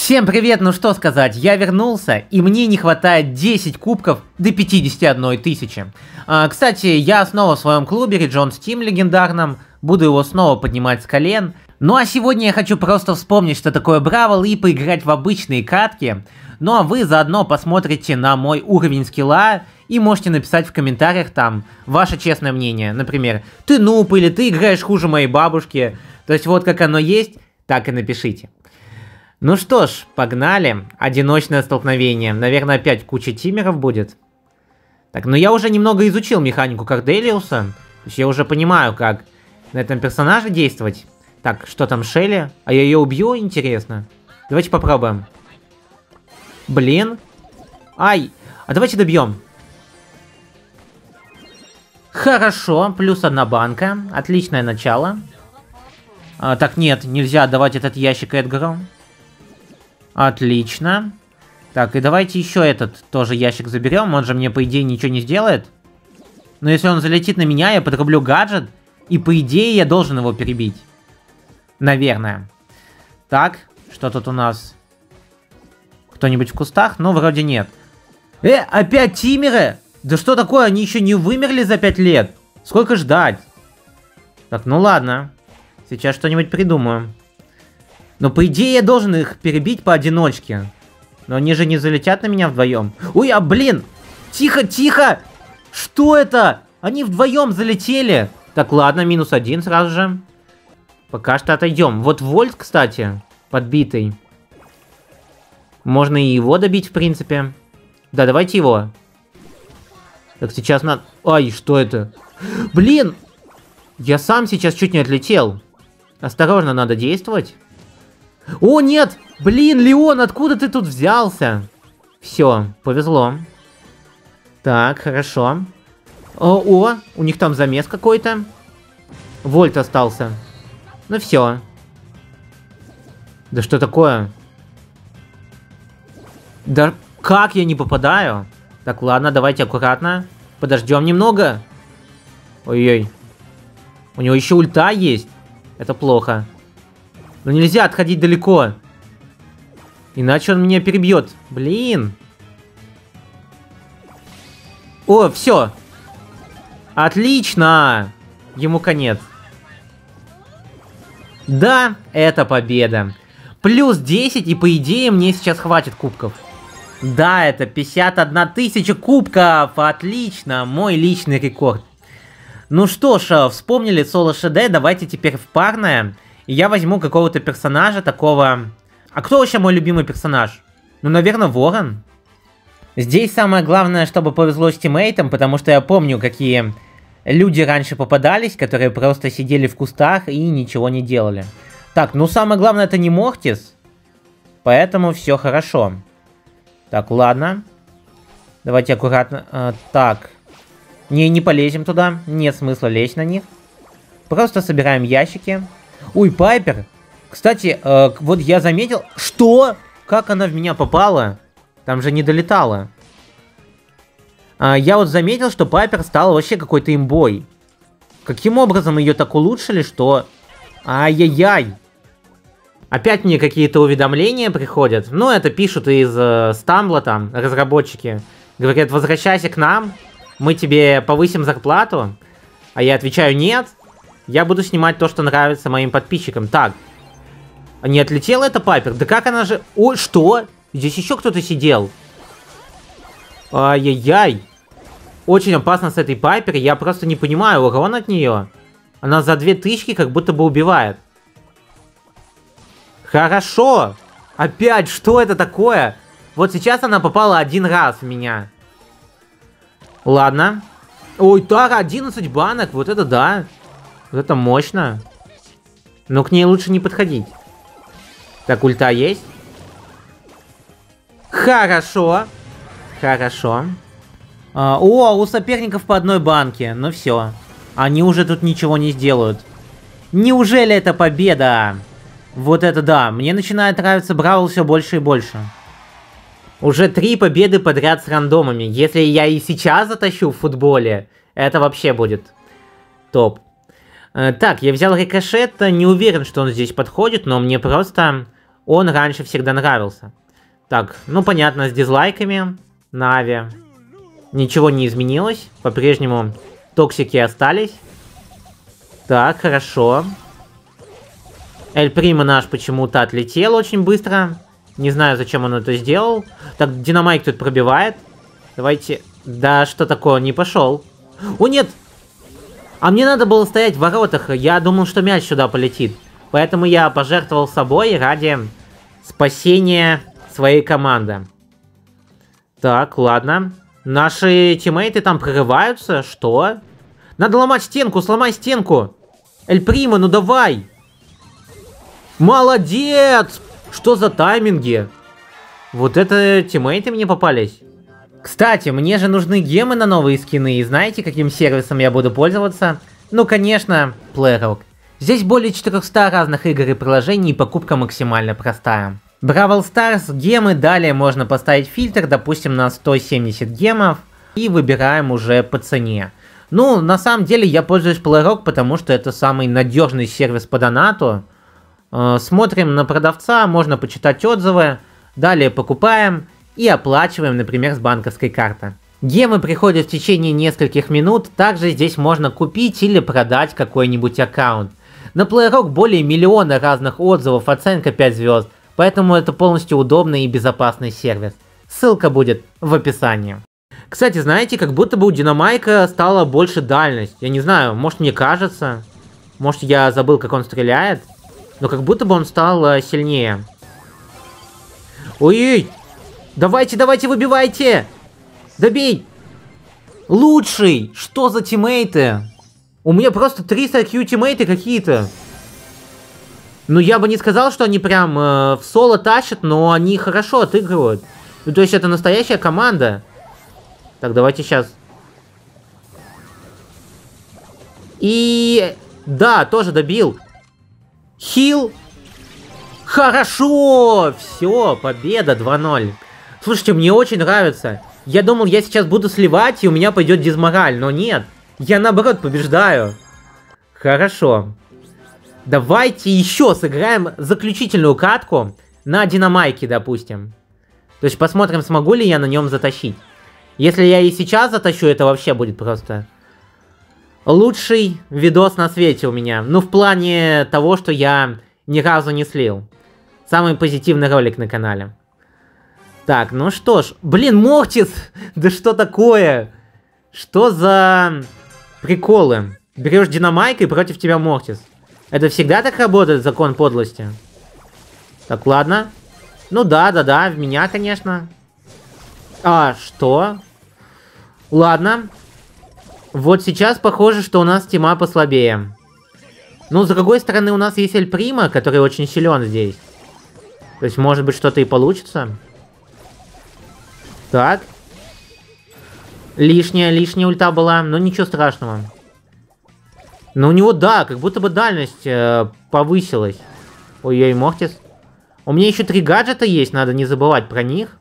Всем привет, ну что сказать, я вернулся, и мне не хватает 10 кубков до 51 тысячи. Кстати, я снова в своем клубе Regions Team легендарном, буду его снова поднимать с колен. Ну а сегодня я хочу просто вспомнить, что такое Бравл, и поиграть в обычные катки. Ну а вы заодно посмотрите на мой уровень скилла и можете написать в комментариях там ваше честное мнение. Например, ты нуб или ты играешь хуже моей бабушки. То есть вот как оно есть, так и напишите. Ну что ж, погнали. Одиночное столкновение. Наверное, опять куча тиммеров будет. Так, ну я уже немного изучил механику Корделиуса. То есть я уже понимаю, как на этом персонаже действовать. Так, что там Шелли? А я ее убью? Интересно. Давайте попробуем. Блин. Ай. А давайте добьем. Хорошо. Плюс одна банка. Отличное начало. Так, нет, нельзя отдавать этот ящик Эдгару. Отлично. Так, и давайте еще этот тоже ящик заберем. Он же мне, по идее, ничего не сделает. Но если он залетит на меня, я подрублю гаджет. И, по идее, я должен его перебить. Наверное. Так, что тут у нас? Кто-нибудь в кустах? Ну, вроде нет. Опять тиммеры? Да что такое? Они еще не вымерли за 5 лет. Сколько ждать? Так, ну ладно. Сейчас что-нибудь придумаю. Но по идее я должен их перебить поодиночке. Но они же не залетят на меня вдвоем. Ой, а блин! Тихо, тихо! Что это? Они вдвоем залетели. Так, ладно, -1 сразу же. Пока что отойдем. Вот Вольт, кстати, подбитый. Можно и его добить, в принципе. Да, давайте его. Так, сейчас надо... Ай, что это? Блин! Я сам сейчас чуть не отлетел. Осторожно надо действовать. О, нет! Блин, Леон, откуда ты тут взялся? Все, повезло. Так, хорошо. О, у них там замес какой-то. Вольт остался. Ну все. Да что такое? Да как я не попадаю? Так, ладно, давайте аккуратно. Подождем немного. Ой-ой. У него еще ульта есть. Это плохо. Но нельзя отходить далеко. Иначе он меня перебьет. Блин. О, все. Отлично. Ему конец. Да, это победа. Плюс 10, и по идее мне сейчас хватит кубков. Да, это 51 тысяча кубков. Отлично. Мой личный рекорд. Ну что ж, вспомнили соло ШД. Давайте теперь в парное. И я возьму какого-то персонажа такого... А кто вообще мой любимый персонаж? Ну, наверное, Ворон. Здесь самое главное, чтобы повезло с тиммейтом, потому что я помню, какие люди раньше попадались, которые просто сидели в кустах и ничего не делали. Так, ну самое главное это не Мортис. Поэтому все хорошо. Так, ладно. Давайте аккуратно. Так. Не полезем туда. Нет смысла лезть на них. Просто собираем ящики. Ой, Пайпер. Кстати, вот я заметил... Что? Как она в меня попала? Там же не долетала. Я вот заметил, что Пайпер стала вообще какой-то имбой. Каким образом ее так улучшили, что... Ай-яй-яй. Опять мне какие-то уведомления приходят. Ну, это пишут из Стамбла там, разработчики. Говорят, возвращайся к нам. Мы тебе повысим зарплату. А я отвечаю, нет. Я буду снимать то, что нравится моим подписчикам. Так. Не отлетела эта Пайпер? Да как она же... Ой, что? Здесь еще кто-то сидел. Ай-яй-яй. Очень опасно с этой Пайпер. Я просто не понимаю урон от нее. Она за 2000 как будто бы убивает. Хорошо. Опять, что это такое? Вот сейчас она попала один раз в меня. Ладно. Ой, так, 11 банок. Вот это да. Вот это мощно. Но к ней лучше не подходить. Так, ульта есть. Хорошо. Хорошо. О, у соперников по одной банке. Ну все. Они уже тут ничего не сделают. Неужели это победа? Вот это да. Мне начинает нравиться Бравл все больше и больше. Уже 3 победы подряд с рандомами. Если я и сейчас затащу в футболе, это вообще будет топ. Так, я взял рикошет. Не уверен, что он здесь подходит, но мне просто он раньше всегда нравился. Так, ну понятно, с дизлайками. Нави. Ничего не изменилось. По-прежнему токсики остались. Так, хорошо. Эль Прима наш почему-то отлетел очень быстро. Не знаю, зачем он это сделал. Так, Динамайк тут пробивает. Давайте... Да, что такое? Он не пошел. О, нет! А мне надо было стоять в воротах. Я думал, что мяч сюда полетит. Поэтому я пожертвовал собой ради спасения своей команды. Так, ладно. Наши тиммейты там прорываются. Что? Надо ломать стенку, сломай стенку. Эль Прима, ну давай. Молодец! Что за тайминги? Вот это тиммейты мне попались. Кстати, мне же нужны гемы на новые скины, и знаете, каким сервисом я буду пользоваться? Ну, конечно, PlayRock. Здесь более 400 разных игр и приложений, и покупка максимально простая. Бравл Старс, гемы, далее можно поставить фильтр, допустим, на 170 гемов, и выбираем уже по цене. Ну, на самом деле, я пользуюсь PlayRock, потому что это самый надежный сервис по донату. Смотрим на продавца, можно почитать отзывы, далее покупаем и оплачиваем, например, с банковской карты. Гемы приходят в течение нескольких минут, также здесь можно купить или продать какой-нибудь аккаунт. На PlayRock более миллиона разных отзывов, оценка 5 звезд, поэтому это полностью удобный и безопасный сервис. Ссылка будет в описании. Кстати, знаете, как будто бы у Динамайка стала больше дальность. Я не знаю, может мне кажется, может я забыл, как он стреляет, но как будто бы он стал сильнее. Ой-ой! Давайте, давайте, выбивайте! Добей! Лучший! Что за тиммейты? У меня просто 300 IQ тиммейты какие-то. Ну, я бы не сказал, что они прям в соло тащат, но они хорошо отыгрывают. Ну, то есть это настоящая команда. Так, давайте сейчас. И... Да, тоже добил. Хил. Хорошо! Все, победа 2-0. Слушайте, мне очень нравится. Я думал, я сейчас буду сливать, и у меня пойдет дизмораль, но нет. Я наоборот побеждаю. Хорошо. Давайте еще сыграем заключительную катку на Динамайке, допустим. То есть посмотрим, смогу ли я на нем затащить. Если я и сейчас затащу, это вообще будет просто лучший видос на свете у меня. Ну, в плане того, что я ни разу не слил. Самый позитивный ролик на канале. Так, ну что ж. Блин, Мортис! Да что такое? Что за приколы? Берешь Динамайка и против тебя Мортис. Это всегда так работает, закон подлости? Так, ладно. Ну да, в меня, конечно. А, что? Ладно. Вот сейчас похоже, что у нас тима послабее. Ну, с другой стороны, у нас есть Эль Прима, который очень силен здесь. То есть, может быть, что-то и получится. Так. Лишняя ульта была, но ничего страшного. Но у него, да, как будто бы дальность повысилась. Ой-ой, Мортис. У меня еще 3 гаджета есть, надо не забывать про них.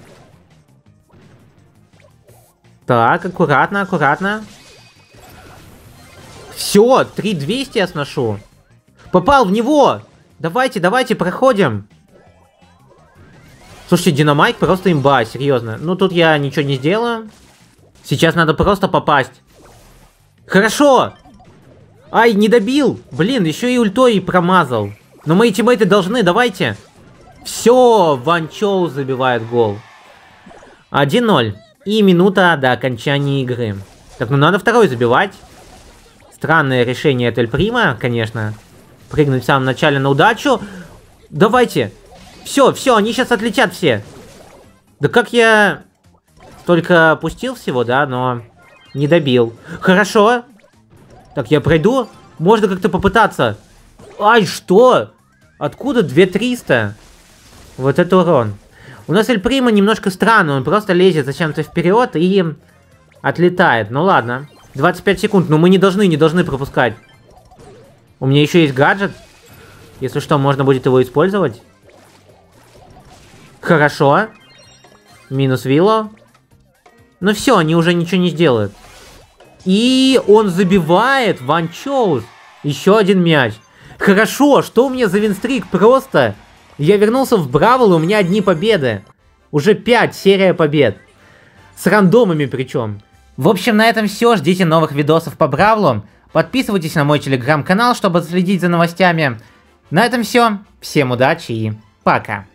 Так, аккуратно, аккуратно. Все, 3200 я сношу. Попал в него! Давайте, давайте, проходим. Слушайте, Динамайк просто имба, серьезно. Ну, тут я ничего не сделаю. Сейчас надо просто попасть. Хорошо! Ай, не добил! Блин, еще и ультой промазал. Но мои тиммейты должны, давайте. Все, Ван Чоу забивает гол. 1-0. И минута до окончания игры. Так, ну надо второй забивать. Странное решение от Эль Прима, конечно. Прыгнуть в самом начале на удачу. Давайте. Все, они сейчас отлетят все. Да как я... Только пустил всего, да, но не добил. Хорошо. Так, я пройду. Можно как-то попытаться. Ай, что? Откуда 2300? Вот это урон. У нас Эль Прима немножко странный. Он просто лезет зачем-то вперед и отлетает. Ну ладно. 25 секунд. Но мы не должны пропускать. У меня еще есть гаджет. Если что, можно будет его использовать. Хорошо. Минус Вилло. Ну все, они уже ничего не сделают. И он забивает Ван Чоу. Еще один мяч. Хорошо, что у меня за винстрик просто? Я вернулся в Бравл, и у меня одни победы. Уже 5 серия побед. С рандомами причем. В общем, на этом все. Ждите новых видосов по Бравлу. Подписывайтесь на мой телеграм-канал, чтобы следить за новостями. На этом все. Всем удачи и пока.